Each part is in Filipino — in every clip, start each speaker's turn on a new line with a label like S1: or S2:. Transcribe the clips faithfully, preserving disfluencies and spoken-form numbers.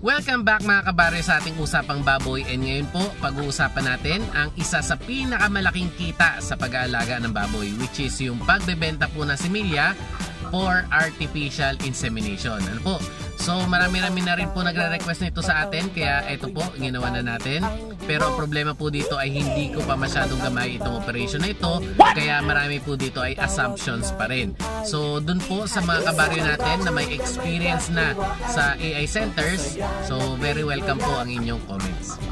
S1: Welcome back mga kabaryo sa ating Usapang Baboy, and ngayon po pag-uusapan natin ang isa sa pinakamalaking kita sa pag-aalaga ng baboy, which is yung pagbebenta po ng similya for artificial insemination. Ano po? So marami-rami na rin po nagre-request nito sa atin, kaya ito po ginawa na natin. Pero ang problema po dito ay hindi ko pa masyadong gamay itong operation na ito, kaya marami po dito ay assumptions pa rin. So dun po sa mga kabaryo natin na may experience na sa A I centers, so very welcome po ang inyong comments.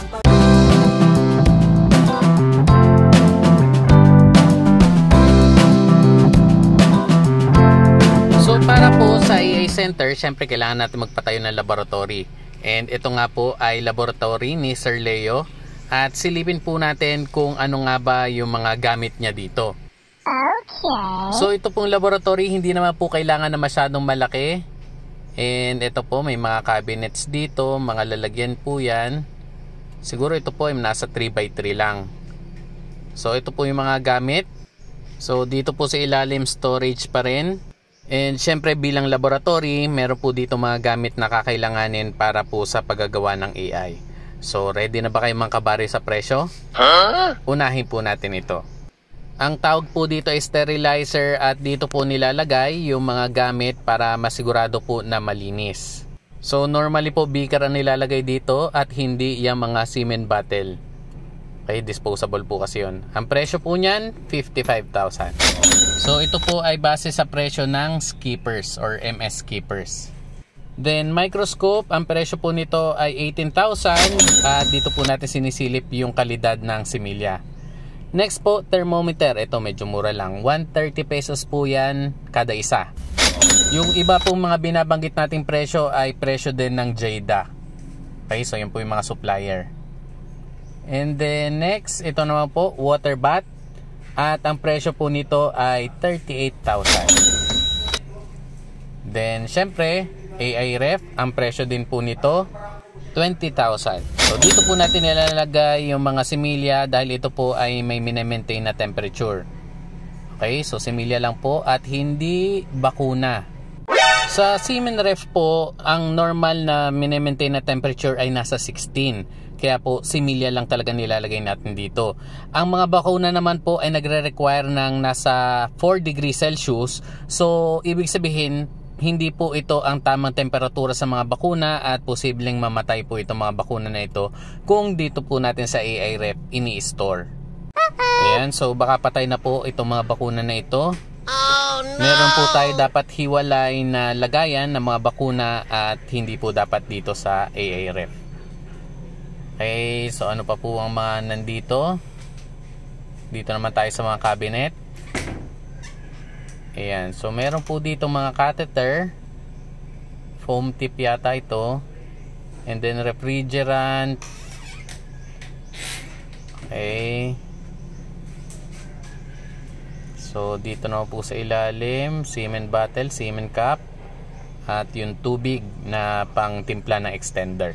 S1: So para po sa A I center, syempre kailangan natin magpatayo ng laboratory. And ito nga po ay laboratory ni Sir Leo. At silipin po natin kung ano nga ba yung mga gamit niya dito. Okay. So ito pong laboratory, hindi naman po kailangan na masyadong malaki. And ito po, may mga cabinets dito, mga lalagyan po yan. Siguro ito po ay nasa three by three lang. So ito po yung mga gamit. So dito po sa ilalim, storage pa rin. And syempre bilang laboratory, meron po dito mga gamit na kakailanganin para po sa paggagawa ng A I. So ready na ba kayo mga kabaryo sa presyo? Huh? Unahin po natin ito. Ang tawag po dito ay sterilizer, at dito po nilalagay yung mga gamit para masigurado po na malinis. So normally po beaker ang nilalagay dito at hindi yung mga semen bottle. Okay, disposable po kasi yun. Ang presyo po niyan, fifty-five thousand. So ito po ay base sa presyo ng skippers or M S skippers. Then microscope, ang presyo po nito ay eighteen thousand, at dito po natin sinisilip yung kalidad ng similya. Next po, thermometer. Ito medyo mura lang, one hundred thirty pesos po yan kada isa. Yung iba pong mga binabanggit nating presyo ay presyo din ng Jada. Okay, so yun po yung mga supplier. And then next, ito naman po, water bath. At ang presyo po nito ay thirty-eight thousand. Then syempre, A I ref, ang presyo din po nito twenty thousand. So dito po natin nilalagay yung mga similya dahil ito po ay may mini-maintain na temperature. Okay, so similya lang po at hindi bakuna. Sa semen ref po, ang normal na mini-maintain na temperature ay nasa sixteen. Kaya po similya lang talaga nilalagay natin dito. Ang mga bakuna naman po ay nagre-require ng nasa four degrees Celsius. So ibig sabihin, hindi po ito ang tamang temperatura sa mga bakuna at posibleng mamatay po itong mga bakuna na ito kung dito po natin sa A I ref ini-store. Ayan, so baka patay na po itong mga bakuna na ito. Oh, no! Meron po tayo dapat hiwalay na lagayan ng mga bakuna at hindi po dapat dito sa A I ref. Okay, so ano pa po ang mga nandito? Dito naman tayo sa mga cabinet. Ayan, so meron po dito mga catheter, foam tip yata ito, and then refrigerant. Okay. So dito naman po sa ilalim, semen bottle, semen cup, at yung tubig na pang timpla ng extender.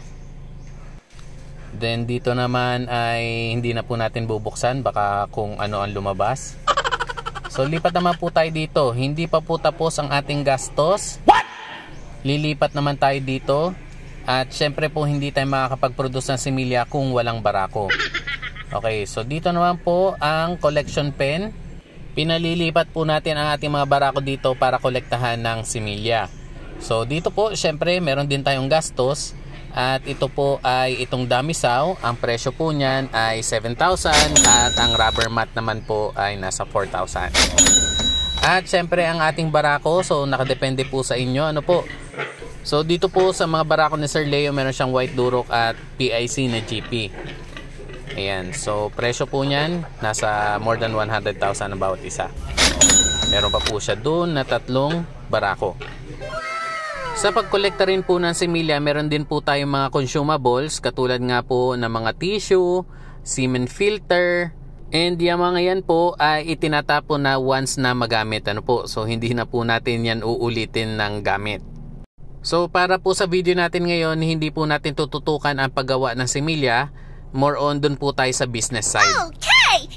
S1: Then dito naman ay hindi na po natin bubuksan, baka kung ano ang lumabas. So lipat naman po tayo dito. Hindi pa po tapos ang ating gastos. What? Lilipat naman tayo dito. At syempre po hindi tayo makakapag-produce ng similya kung walang barako. Okay, so dito naman po ang collection pen. Pinalilipat po natin ang ating mga barako dito para kolektahan ng similya. So dito po syempre meron din tayong gastos. At ito po ay itong damisaw. Ang presyo po niyan ay seven thousand, at ang rubber mat naman po ay nasa four thousand. At syempre ang ating barako, so nakadepende po sa inyo. Ano po? So dito po sa mga barako ni Sir Leo, meron siyang white durok at P I C na G P. Ayan, so presyo po niyan nasa more than one hundred thousand ang bawat isa. Meron pa po siya doon na tatlong barako. Sa pagkolekta rin po ng similya, meron din po tayong mga consumables katulad nga po ng mga tissue, semen filter, and yung mga yan po ay itinatapon na once na magamit. Ano po? So hindi na po natin yan uulitin ng gamit. So para po sa video natin ngayon, hindi po natin tututukan ang paggawa ng similya. More on dun po tayo sa business side. Okay,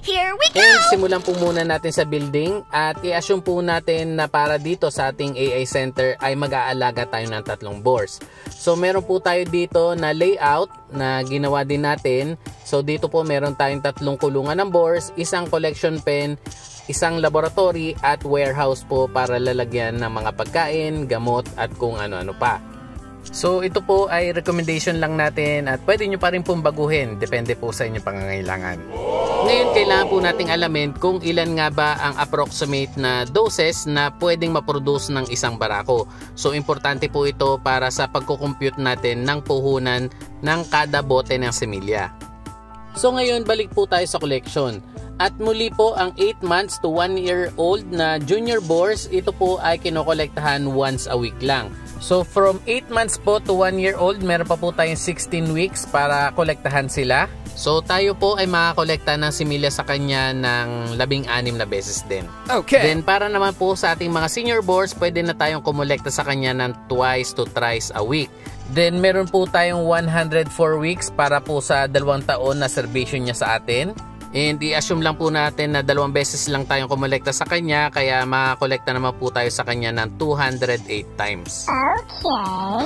S2: Here we go!
S1: And simulan po muna natin sa building at i-assume po natin na para dito sa ating A I center ay mag-aalaga tayo ng tatlong bores. So meron po tayo dito na layout na ginawa din natin. So dito po meron tayong tatlong kulungan ng bores, isang collection pen, isang laboratory at warehouse po para lalagyan ng mga pagkain, gamot at kung ano-ano pa. So ito po ay recommendation lang natin at pwede nyo pa rin pong baguhin, depende po sa inyong pangangailangan. Ngayon kailangan po nating alamin kung ilan nga ba ang approximate na doses na pwedeng maproduce ng isang barako. So importante po ito para sa pagkukompute natin ng puhunan ng kada bote ng semilya. So ngayon balik po tayo sa collection. At muli po ang eight months to one year old na junior bores, ito po ay kinokolektahan once a week lang. So from eight months po to one year old, meron pa po tayong sixteen weeks para kolektahan sila. So tayo po ay makakolekta ng similya sa kanya ng labing anim na beses din. Okay. Then para naman po sa ating mga senior bores, pwede na tayong kumolekta sa kanya ng twice to thrice a week. Then meron po tayong one hundred four weeks para po sa dalawang taon na servisyo niya sa atin. And i-assume lang po natin na dalawang beses lang tayong kumolekta sa kanya, kaya makakolekta naman po tayo sa kanya ng two hundred eight times.
S2: Okay.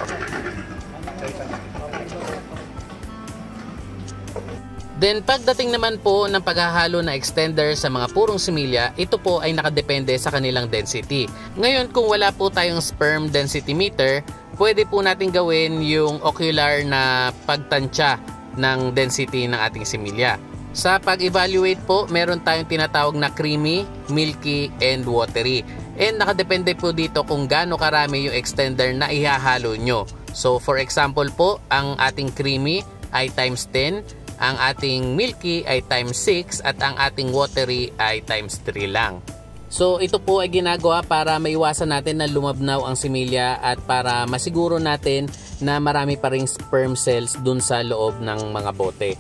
S1: Then pagdating naman po ng paghahalo na extender sa mga purong similya, ito po ay nakadepende sa kanilang density. Ngayon kung wala po tayong sperm density meter, pwede po natin gawin yung ocular na pagtansya ng density ng ating similya. Sa pag-evaluate po, meron tayong tinatawag na creamy, milky, and watery. And nakadepende po dito kung gaano karami yung extender na ihahalo nyo. So for example po, ang ating creamy ay times ten, ang ating milky ay times six, at ang ating watery ay times three lang. So ito po ay ginagawa para maiwasan natin na lumabnaw ang similya at para masiguro natin na marami pa ring sperm cells dun sa loob ng mga bote.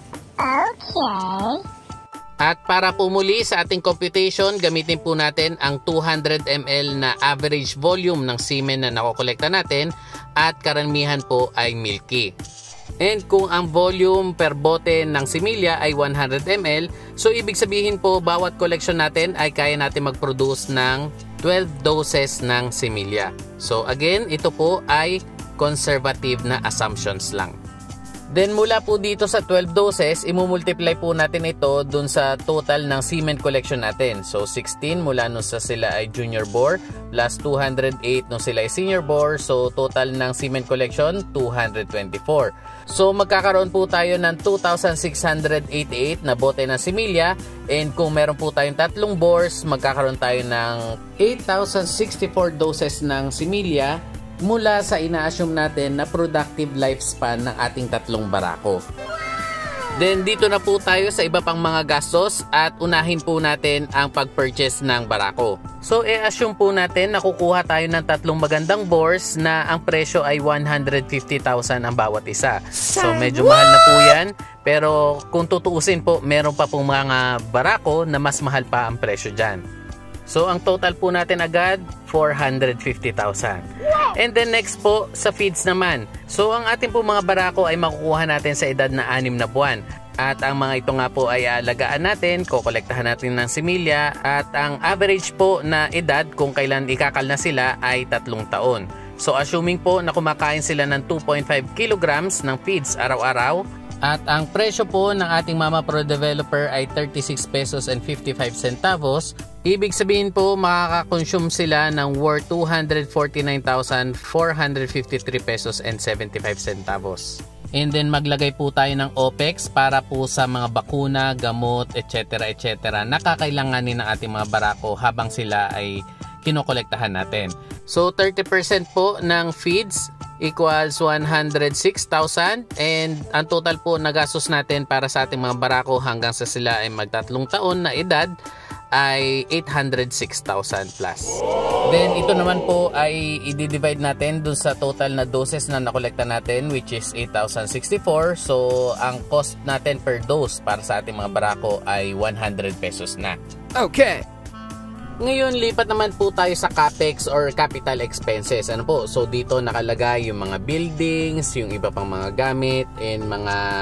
S2: Okay.
S1: At para po muli sa ating computation, gamitin po natin ang two hundred milliliters na average volume ng semen na nakokolekta natin at karamihan po ay milky. And kung ang volume per bote ng similya ay one hundred milliliters, so ibig sabihin po bawat collection natin ay kaya natin mag-produce ng twelve doses ng similya. So again, ito po ay conservative na assumptions lang. Then mula po dito sa twelve doses, imumultiply po natin ito dun sa total ng semen collection natin. So sixteen mula nung sa sila ay junior bore plus two hundred eight nung sila ay senior bore. So total ng semen collection two hundred twenty-four. So magkakaroon po tayo ng two thousand six hundred eighty-eight na bote ng similya. And kung meron po tayong tatlong bores, magkakaroon tayo ng eight thousand sixty-four doses ng similya mula sa ina-assume natin na productive lifespan ng ating tatlong barako. Then dito na po tayo sa iba pang mga gastos at unahin po natin ang pag-purchase ng barako. So i-assume po natin na kukuha tayo ng tatlong magandang bores na ang presyo ay one hundred fifty thousand ang bawat isa. So medyo mahal na po yan, pero kung tutuusin po, meron pa pong mga barako na mas mahal pa ang presyo dyan. So ang total po natin agad four hundred fifty thousand. And then next po sa feeds naman. So ang ating po mga barako ay makukuha natin sa edad na anim na buwan. At ang mga ito nga po ay alagaan natin, kokolektahan natin ng similya, at ang average po na edad kung kailan ikakal na sila ay tatlong taon. So assuming po na kumakain sila ng two point five kilograms ng feeds araw-araw, at ang presyo po ng ating Mama Pro Developer ay thirty-six pesos and fifty-five centavos. Ibig sabihin po makaka-consume sila ng worth two hundred forty-nine thousand four hundred fifty-three pesos and seventy-five centavos. And then maglagay po tayo ng OPEX para po sa mga bakuna, gamot, et cetera et cetera na kakailanganin ng ating mga barako habang sila ay kinokolektahan natin. So thirty percent po ng feeds equals one hundred six thousand, and ang total po na gastos natin para sa ating mga barako hanggang sa sila ay magtatlong taon na edad ay eight hundred six thousand plus. Then ito naman po ay i-divide natin dun sa total na doses na nakolekta natin, which is eight thousand sixty-four. So ang cost natin per dose para sa ating mga barako ay one hundred pesos na. Okay. Ngayon, lipat naman po tayo sa capex or capital expenses. Ano po? So dito nakalagay yung mga buildings, yung iba pang mga gamit, and mga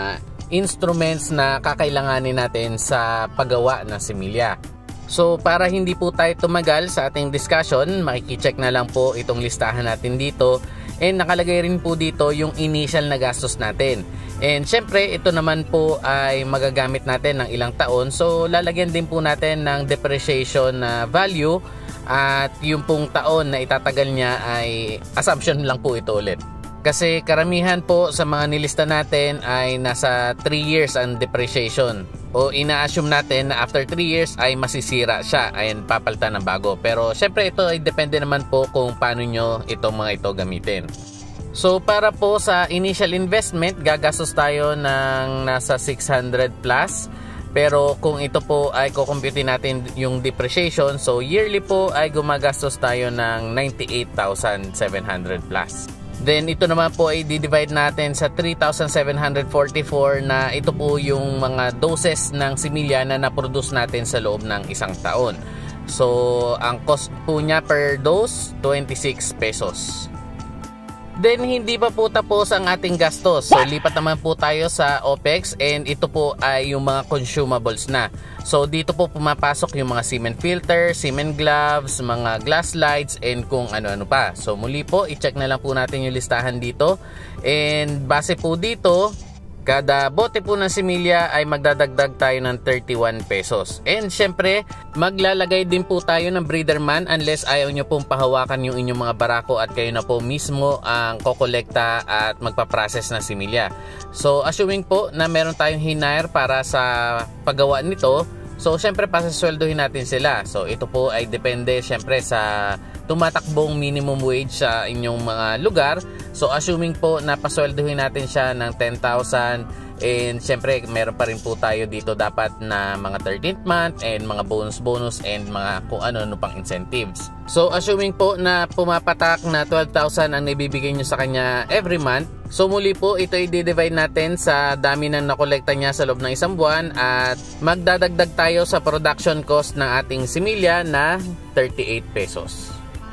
S1: instruments na kakailanganin natin sa paggawa ng similya. So para hindi po tayo tumagal sa ating discussion, makikicheck na lang po itong listahan natin dito. And nakalagay rin po dito yung initial na gastos natin. And syempre ito naman po ay magagamit natin ng ilang taon. So lalagyan din po natin ng depreciation na value. At yung pong taon na itatagal niya ay assumption lang po ito ulit. Kasi karamihan po sa mga nilista natin ay nasa three years ang depreciation. O ina-assume natin na after three years ay masisira siya ay papalitan ng bago. Pero syempre ito ay depende naman po kung paano nyo itong mga ito gamitin. So para po sa initial investment, gagastos tayo ng nasa six hundred plus. Pero kung ito po ay kukumpute natin yung depreciation, so yearly po ay gumagastos tayo ng ninety-eight thousand seven hundred plus. Then ito naman po ay di-divide natin sa three thousand seven hundred forty-four na ito po yung mga doses ng similya na na-produce natin sa loob ng isang taon. So ang cost po niya per dose, twenty-six pesos. Then hindi pa po tapos ang ating gastos. So lipat naman po tayo sa OPEX and ito po ay yung mga consumables na. So dito po pumapasok yung mga cement filter, cement gloves, mga glass slides and kung ano-ano pa. So muli po, i-check na lang po natin yung listahan dito. And base po dito, kada bote po ng similya ay magdadagdag tayo ng thirty-one pesos. And syempre, maglalagay din po tayo ng breeder man unless ayaw nyo pong pahawakan yung inyong mga barako at kayo na po mismo ang kokolekta at magpaprocess ng similya. So assuming po na meron tayong hinire para sa paggawa nito, so syempre pasasweldohin natin sila. So ito po ay depende syempre sa tumatakbong minimum wage sa inyong mga lugar. So assuming po na pasweldohin natin siya ng ten thousand and syempre meron pa rin po tayo dito dapat na mga thirteenth month and mga bonus bonus and mga kung ano-ano pang incentives. So assuming po na pumapatak na twelve thousand ang ibibigay nyo sa kanya every month, so muli po ito i-divide natin sa dami ng nakolekta niya sa loob ng isang buwan at magdadagdag tayo sa production cost ng ating similya na thirty-eight pesos.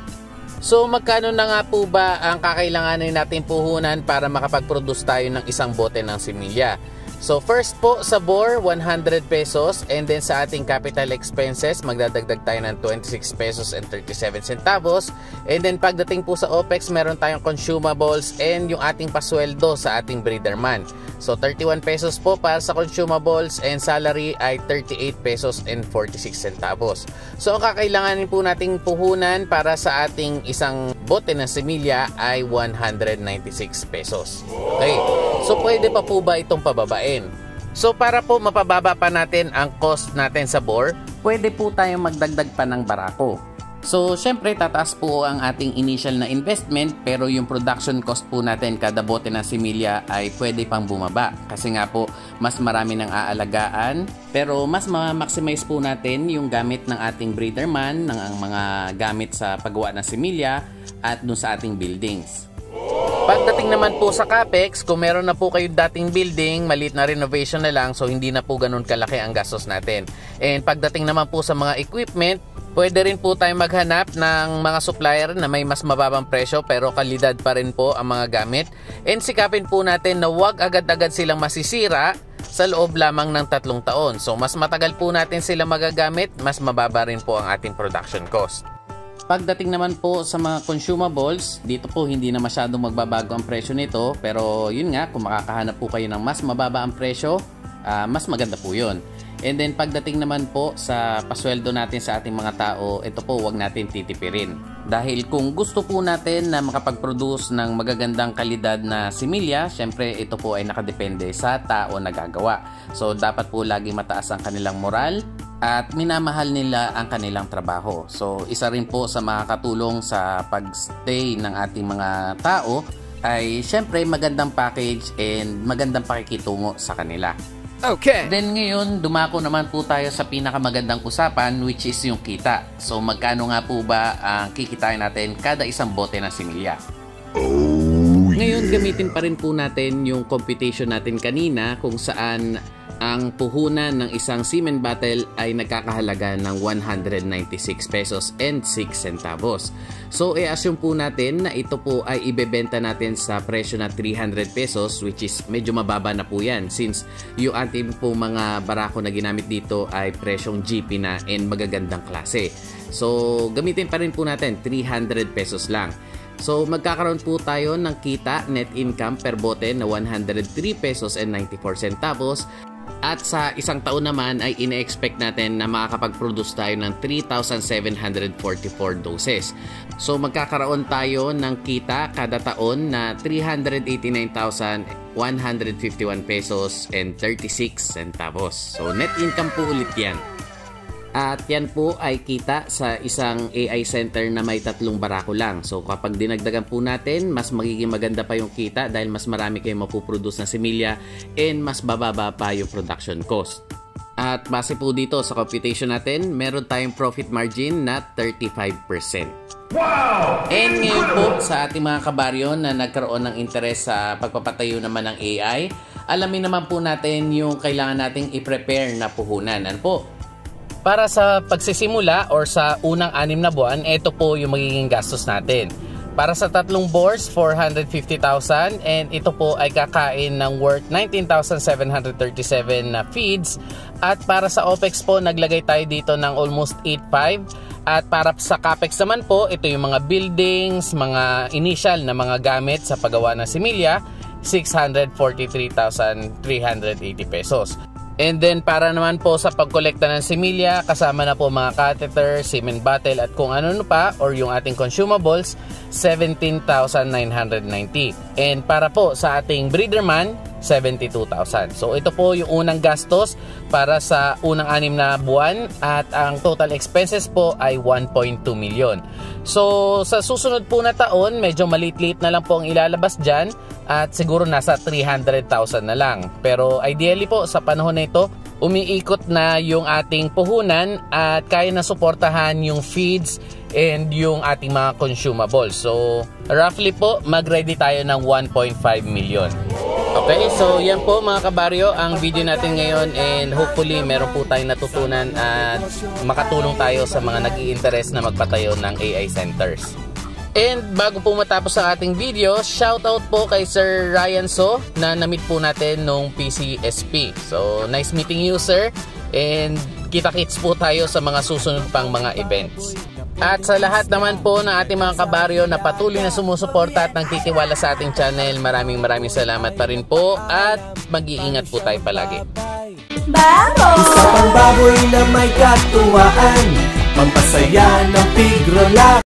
S1: So magkano na nga po ba ang kakailanganin natin puhunan para makapag-produce tayo ng isang bote ng similya? So first po sa bore, one hundred pesos, and then sa ating capital expenses magdadagdag tayo ng twenty-six pesos and thirty-seven centavos. And then pagdating po sa OPEX, meron tayong consumables and yung ating pasweldo sa ating breeder man. So thirty-one pesos po para sa consumables and salary ay thirty-eight pesos and forty-six centavos. So ang kakailanganin po nating puhunan para sa ating isang bote ng similya ay one hundred ninety-six pesos. Okay. So pwede pa po ba itong pababain? So para po mapababa pa natin ang cost natin sa bore, pwede po tayong magdagdag pa ng barako. So syempre tataas po ang ating initial na investment pero yung production cost po natin kada bote ng similya ay pwede pang bumaba. Kasi nga po mas marami ng aalagaan pero mas ma-maximize po natin yung gamit ng ating breeder man, ng ang mga gamit sa paggawa ng similya at dun sa ating buildings. Pagdating naman po sa capex, kung meron na po kayo dating building, maliit na renovation na lang, so hindi na po ganun kalaki ang gastos natin. And pagdating naman po sa mga equipment, pwede rin po tayo maghanap ng mga supplier na may mas mababang presyo pero kalidad pa rin po ang mga gamit. And sikapin po natin na wag agad-agad silang masisira sa loob lamang ng tatlong taon. So mas matagal po natin sila magagamit, mas mababa rin po ang ating production cost. Pagdating naman po sa mga consumables, dito po hindi na masyadong magbabago ang presyo nito. Pero yun nga, kung makakahanap po kayo ng mas mababa ang presyo, uh, mas maganda po yun. And then pagdating naman po sa pasweldo natin sa ating mga tao, ito po wag natin titipirin. Dahil kung gusto po natin na makapag-produce ng magagandang kalidad na similya, syempre ito po ay nakadepende sa tao na gagawa. So dapat po lagi mataas ang kanilang moral at minamahal nila ang kanilang trabaho. So isa rin po sa makakatulong sa pagstay ng ating mga tao ay syempre magandang package and magandang pakikitungo sa kanila.
S3: Okay.
S1: Then ngayon, dumako naman po tayo sa pinakamagandang usapan which is yung kita. So magkano nga po ba ang kikitain natin kada isang bote ng similya?
S3: Oh, yeah.
S1: Ngayon, gamitin pa rin po natin yung computation natin kanina kung saan ang puhunan ng isang semen bottle ay nagkakahalaga ng one hundred ninety-six pesos and six centavos. So, i-assume po natin na ito po ay ibebenta natin sa presyo na three hundred pesos, which is medyo mababa na po yan since yung ating po mga barako na ginamit dito ay presyong G P na and magagandang klase. So, gamitin pa rin po natin three hundred pesos lang. So, magkakaroon po tayo ng kita net income per bote na one hundred three pesos and ninety-four centavos. At sa isang taon naman ay ine-expect natin na makakapag-produce tayo ng three thousand seven hundred forty-four doses. So magkakaroon tayo ng kita kada taon na three hundred eighty-nine thousand one hundred fifty-one pesos and thirty-six centavos. So net income po ulit yan. At yan po ay kita sa isang A I center na may tatlong barako lang. So kapag dinagdagan po natin, mas magiging maganda pa yung kita dahil mas marami kayong mapuproduce na semilya and mas bababa pa yung production cost. At base po dito sa computation natin, meron tayong profit margin na thirty-five percent. Wow! And ngayon po sa ating mga kabaryo na nagkaroon ng interes sa pagpapatayo naman ng A I, alamin naman po natin yung kailangan nating i-prepare na puhunan. Ano po? Para sa pagsisimula or sa unang anim na buwan, ito po yung magiging gastos natin. Para sa tatlong bores, four hundred fifty thousand, and ito po ay kakain ng worth nineteen thousand seven hundred thirty-seven na feeds. At para sa OPEX po, naglagay tayo dito ng almost eight point five. At para sa CAPEX naman po, ito yung mga buildings, mga initial na mga gamit sa paggawa ng similya, six hundred forty-three thousand three hundred eighty pesos. And then para naman po sa pagkolekta ng semilya, kasama na po mga catheter, semen bottle at kung ano pa or yung ating consumables, seventeen thousand nine hundred ninety. And para po sa ating breeder man, seventy-two thousand. So ito po yung unang gastos para sa unang anim na buwan at ang total expenses po ay one point two million. So sa susunod po na taon, medyo maliit-liit na lang po ang ilalabas dyan at siguro nasa three hundred thousand na lang. Pero ideally po sa panahon na ito, umiikot na yung ating puhunan at kaya na suportahan yung feeds and yung ating mga consumables. So roughly po, mag-ready tayo ng one point five million. Okay, so yan po mga kabaryo ang video natin ngayon and hopefully meron po tayong natutunan at makatulong tayo sa mga nag-i-interest na magpatayo ng A I centers. And bago po matapos ang ating video, shoutout po kay Sir Ryan So na na-meet po natin nung P C S P. So nice meeting you sir and kita-kits po tayo sa mga susunod pang mga events. At sa lahat naman po ng ating mga kabaryo na patuloy na sumusuporta at nagtitiwala sa ating channel, maraming maraming salamat pa rin po at mag-iingat po tayo palagi.
S2: Baboy!
S3: Isa pang baboy na may katuwaan, pampasaya ng pigrola.